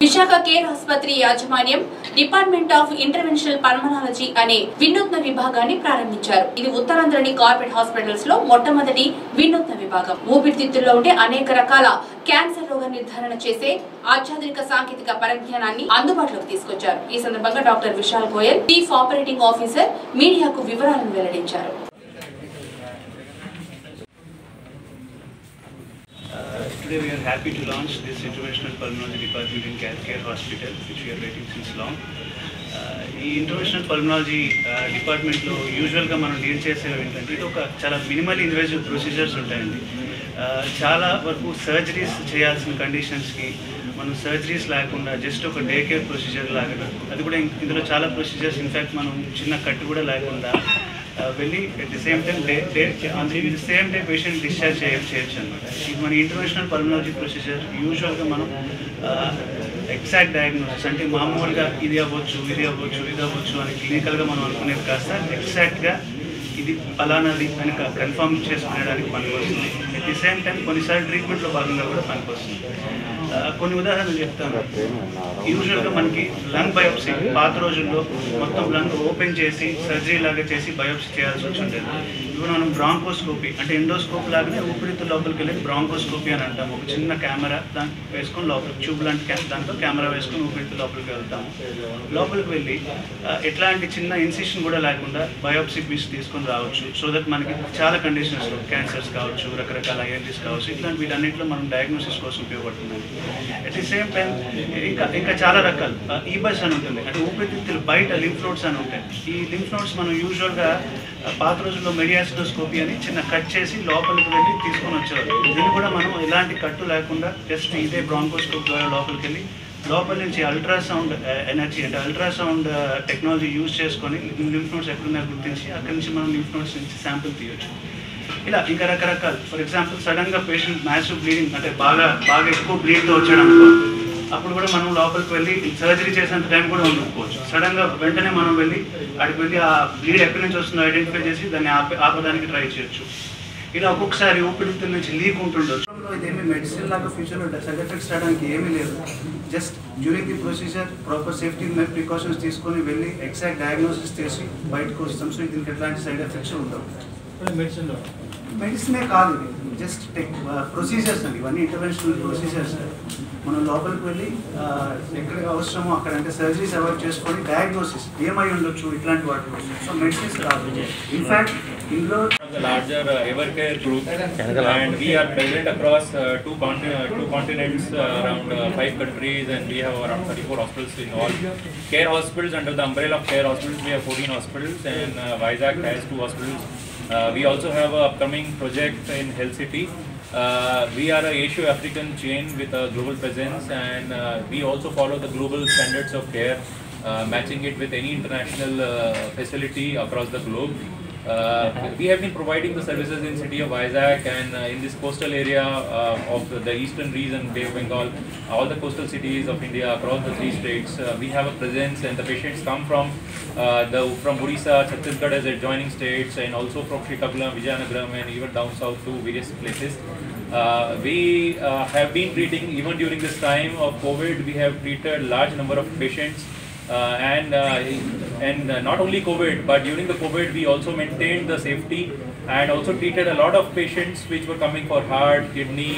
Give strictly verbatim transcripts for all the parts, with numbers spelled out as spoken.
Visakha care ఆసుపత్రి యాజమాన్యం department of interventional pulmonology అనే వినూత్న విభాగాన్ని ప్రారంభించారు. ఇది ఉత్తరాంధ్రని కార్పొరేట్ హాస్పిటల్స్ లో మొట్టమొదటి వినూత్న విభాగం. ఊపిరితిత్తుల్లో ఉండే అనేక రకాల క్యాన్సర్ రోగ నిర్ధారణ చేసే అత్యాధునిక సాంకేతిక పరిజ్ఞానాన్ని అందుబాటులోకి తీసుకొచ్చారు. ఈ సందర్భంగా doctor Vishal Goyal, chief operating officer, మీడియాకు వివరాలను వెల్లడించారు. Today we are happy to launch this interventional pulmonology department in Care Hospital, which we are waiting since long. ఈ ఇంటర్వెన్షనల్ పల్మనాలజీ డిపార్ట్మెంట్లో యూజువల్గా మనం డీల్ చేసేవి ఏంటంటే ఇది ఒక చాలా మినిమల్ ఇన్వేజివ్ ప్రొసీజర్స్ ఉంటాయండి. చాలా వరకు సర్జరీస్ చేయాల్సిన కండిషన్స్కి మనం సర్జరీస్ లేకుండా జస్ట్ ఒక డే కేర్ ప్రొసీజర్ లాగా, అది కూడా ఇందులో చాలా ప్రొసీజర్స్ ఇన్ఫ్యాక్ట్ మనం చిన్న కట్టు కూడా లేకుండా వెళ్ళి at the same time day day the same day patient discharge చేయ చేయొచ్చు అనమాట. ఇది మన ఇంటర్వెన్షనల్ పల్మనాలజీ ప్రొసీజర్ యూజువల్గా మనం ఎగ్జాక్ట్ డయాగ్నోసిస్ అంటే మామూలుగా ఇది అవ్వచ్చు ఇది అవ్వచ్చు ఇది అవ్వచ్చు అని క్లినికల్గా మనం అనుకునేది కాస్త ఎగ్జాక్ట్గా ఇది ఫలానాది అని కన్ఫర్మ్ చేసుకునేడానికి పనికొస్తుంది. అట్ ది సేమ్ టైం కొన్నిసార్లు ట్రీట్మెంట్లో భాగంగా కూడా పనికొస్తుంది. కొన్ని ఉదాహరణలు చెప్తాను. యూజువల్గా మనకి లంగ్ బయోప్సీ పాత రోజుల్లో మొత్తం లంగ్ ఓపెన్ చేసి సర్జరీ లాగా చేసి బయోప్సీ చేయాల్సి వచ్చి ఉండేది. ఇప్పుడు మనం బ్రాంకోస్కోపీ అంటే ఎండోస్కోప్ లాగానే ఊపిరితిత్తుల లోపలికి వెళ్ళి బ్రాంకోస్కోపీ అని అంటాము. ఒక చిన్న కెమెరా దాన్ని వేసుకొని లోపలికి ట్యూబ్ లాంటి క్యా దాంట్లో కెమెరా వేసుకొని ఊపిరితిత్తుల లోపలికి వెళ్తాము. లోపలికి వెళ్ళి ఎట్లాంటి చిన్న ఇన్సిషన్ కూడా లేకుండా బయోప్సీ పీస్ తీసుకొని రావచ్చు. సో దట్ మనకి చాలా కండిషన్స్ క్యాన్సర్స్ కావచ్చు, రకరకాల ఐఎల్టీస్ కావచ్చు, ఇట్లాంటి వీటన్నిటిలో మనం డయాగ్నోసిస్ కోసం ఉపయోగపడుతుంది. అట్ ది సేమ్ టైం ఇంకా ఇంకా చాలా రకాలు ఈబస్ అని ఉంటుంది, అంటే ఊపిరితిత్తులు బయట లింఫ్ నోడ్స్ అని ఉంటాయి. ఈ లింఫ్ నోడ్స్ మనం యూజువల్గా పాత రోజుల్లో మెడియాసిడోస్కోపీ అని చిన్న కట్ చేసి లోపలికి వెళ్ళి తీసుకొని వచ్చేవారు. దీన్ని కూడా మనం ఎలాంటి కట్టు లేకుండా జస్ట్ ఇదే బ్రాంకోస్కోప్ ద్వారా లోపలికి వెళ్ళి లోపల నుంచి అల్ట్రాసౌండ్ ఎనర్జీ అంటే అల్ట్రాసౌండ్ టెక్నాలజీ యూజ్ చేసుకొని లింఫ్ నోడ్స్ ఎక్కడున్నా గుర్తించి అక్కడి నుంచి మనం లింఫ్ నోడ్స్ నుంచి శాంపిల్ తీయొచ్చు. ఇలా ఇంకా రకరకాలు. ఫర్ ఎగ్జాంపుల్ సడన్గా పేషెంట్ మ్యాసివ్ బ్లీడింగ్ అంటే బాగా బాగా ఎక్కువ బ్లీడ్తో వచ్చాడు అనుకో, అప్పుడు కూడా మనం లోపలికి వెళ్ళి సర్జరీ చేసేంత టైం కూడా ఉండకపోవచ్చు. సడన్గా వెంటనే మనం వెళ్ళి అక్కడికి వెళ్ళి ఆ బ్లీడ్ ఎక్కడి నుంచి వస్తుందో ఐడెంటిఫై చేసి దాన్ని ఆపే ఆపడానికి ట్రై చేయొచ్చు. ఇలా ఒక్కొక్కసారి ఊపిరితిత్తుల నుంచి లీక్ ఉంటుండొచ్చు. ఇదేమి మెడిసిన్ లాగా ఫ్యూచర్లో సైడ్ ఎఫెక్ట్స్ రావడానికి ఏమీ లేదు. Just during the procedure proper safety precautions తీసుకొని వెళ్ళి ఎగ్జాక్ట్ డయాగ్నోసిస్ చేసి బయటకు వస్తాం. సో దీనికి ఎట్లాంటి సైడ్ ఎఫెక్ట్స్ ఉండవు. మెడిసిన్లో మెడిసినే కాదు, ఇది జస్ట్ టెక్ ప్రొసీజర్స్ అండి. ఇవన్నీ ఇంటర్వెన్షనల్ ప్రొసీజర్స్. మనం లోపలికి వెళ్ళి ఎక్కడికి అవసరమో అక్కడ అంటే సర్జరీస్ అవాయిడ్ చేసుకొని డయాగ్నోసిస్ ఏమై ఉండొచ్చు ఇట్లాంటి వాటి కోసం. సో మెడిసిన్స్ కాదు. ఇన్ఫ్యాక్ట్ ఇందులో the larger uh, Evercare group, and we are present across uh, two, continent, two continents, uh, around uh, five countries, and we have around thirty-four hospitals in all. Care hospitals, under the umbrella of Care hospitals, we have fourteen hospitals, and uh, Vizag has two hospitals. Uh, we also have an upcoming project in Health City. Uh, we are a Asia-African chain with a global presence, and uh, we also follow the global standards of care, uh, matching it with any international uh, facility across the globe. Uh, we have been providing the services in city of Vizag and uh, in this coastal area uh, of the eastern region, Bay of Bengal, all the coastal cities of India across the three states. Uh, we have a presence, and the patients come from uh, the from Odisha, Chhattisgarh as adjoining states, and also from Srikakulam, Vijayanagaram, and even down south to various places. Uh, we uh, have been treating, even during this time of COVID, we have treated large number of patients. Uh, and uh, and uh, not only COVID, but during the COVID we also maintained the safety and also treated a lot of patients which were coming for heart, kidney,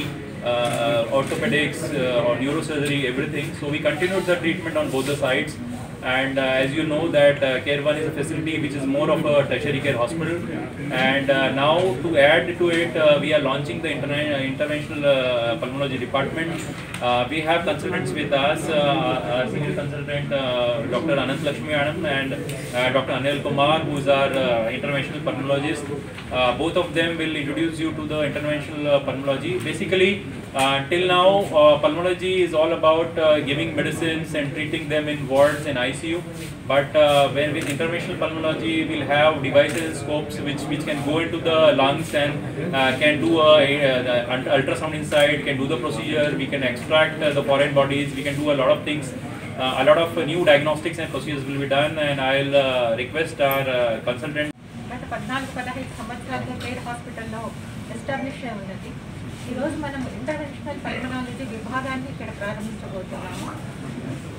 uh, orthopedics uh, or neurosurgery, everything. So we continued the treatment on both the sides. And uh, as you know that uh, Care One is a facility which is more of a tertiary care hospital, and uh, now to add to it uh, we are launching the interna interventional uh, pulmonology department. Uh, we have consultants with us, uh, our senior consultant uh, Doctor Anant Lakshmi Madam and uh, Doctor Anil Kumar, who is our uh, interventional pulmonologist. Uh, both of them will introduce you to the interventional uh, pulmonology. Basically, Uh, till now, uh, pulmonology is all about uh, giving medicines and treating them in wards and I C U. But uh, when with interventional pulmonology, we'll have devices and scopes which which can go into the lungs and uh, can do a, a, a ultrasound inside, can do the procedure. We can extract uh, the foreign bodies. We can do a lot of things. Uh, a lot of uh, new diagnostics and procedures will be done. And I'll uh, request our uh, consultant. గత పద్నాలుగు పదహైదు సంవత్సరాలుగా care హాస్పిటల్లో establish అయి ఉన్నది. ఈరోజు మనం interventional pulmonology విభాగాన్ని ఇక్కడ ప్రారంభించబోతున్నాము.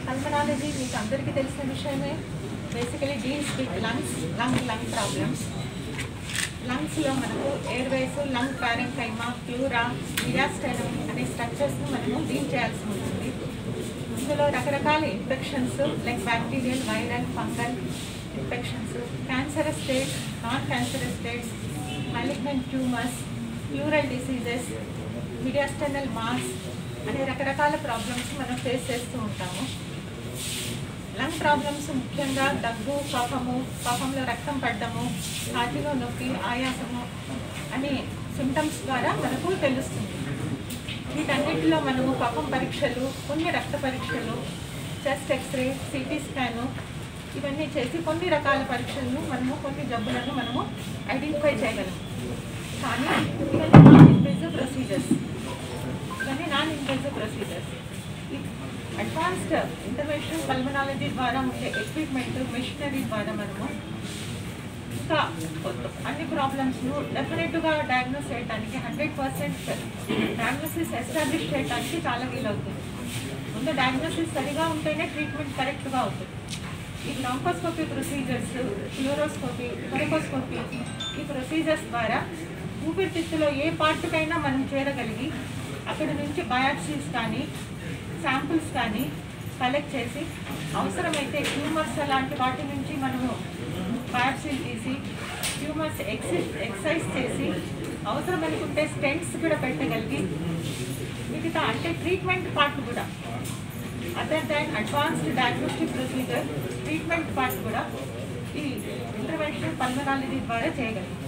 పల్మనాలజీ మీకు అందరికీ తెలిసిన విషయమే. Basically deals with lungs, lung lung problems. లంగ్స్లో మనకు airways, lung parenchyma, pleura, mediastinum అనే స్ట్రక్చర్స్ను మనము డీల్ చేయాల్సి ఉంటుంది. ఇందులో రకరకాల infections like bacterial, viral, fungal infections, cancerous state, non cancerous state, malignant tumours, pleural diseases, mediastinal mass అనే రకరకాల ప్రాబ్లమ్స్ మనం ఫేస్ చేస్తూ ఉంటాము. లంగ్ ప్రాబ్లమ్స్ ముఖ్యంగా దగ్గు, కఫము, కఫంలో రక్తం పడ్డము, ఛాతీలో నొప్పి, ఆయాసము అనే సిమ్టమ్స్ ద్వారా మనకు తెలుస్తుంది. వీటన్నిటిలో మనము కఫం పరీక్షలు, కొన్ని రక్త పరీక్షలు, చెస్ట్ ఎక్స్రే, సిటీ స్కాను ఇవన్నీ చేసి కొన్ని రకాల పరీక్షలను మనము కొన్ని జబ్బులను మనము ఐడెంటిఫై చేయగలము. కానీ ఇవన్నీ నాన్ ఇన్వేజివ్ ప్రొసీజర్స్ ఇవన్నీ non invasive procedures advanced interventional pulmonology ద్వారా ఉండే ఎక్విప్మెంట్, మెషినరీ ద్వారా మనము ఇంకా అన్ని ప్రాబ్లమ్స్ను డెఫినెట్గా డయాగ్నోస్ చేయడానికి హండ్రెడ్ పర్సెంట్ డయాగ్నోసిస్ ఎస్టాబ్లిష్ చేయడానికి చాలా వీలవుతుంది. ముందు డయాగ్నోసిస్ సరిగా ఉంటేనే ట్రీట్మెంట్ కరెక్ట్గా అవుతుంది. ఈ బ్రాంకోస్కోపీ ప్రొసీజర్స్, ఫ్లోరోస్కోపీ, థొరకోస్కోపీ ఈ ప్రొసీజర్స్ ద్వారా ఊపిరితిత్తులో ఏ పార్ట్కైనా మనం చేరగలిగి అక్కడి నుంచి బయాప్సీస్ కానీ శాంపుల్స్ కానీ కలెక్ట్ చేసి అవసరమైతే ట్యూమర్స్ అలాంటి వాటి నుంచి మనము బయాప్సీలు తీసి ట్యూమర్స్ ఎక్సైజ్ ఎక్సైజ్ చేసి అవసరం అనుకుంటే స్టెంట్స్ కూడా పెట్టగలిగి మిగతా అంటే ట్రీట్మెంట్ పార్ట్ కూడా other than advanced diagnostic procedure treatment part కూడా ఈ ఇంటర్వెన్షనల్ పల్మనాలజీ ద్వారా చేయగలం.